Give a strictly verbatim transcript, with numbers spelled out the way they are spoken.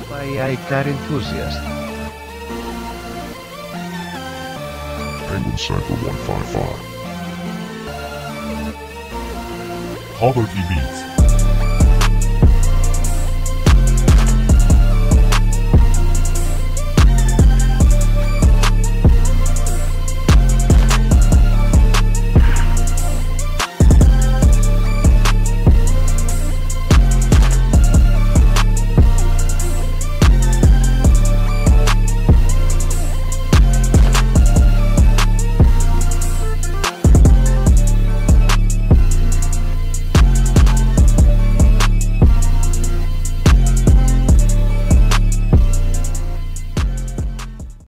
by a car enthusiast. Penguin Cipher one five five. Holiday Beatz.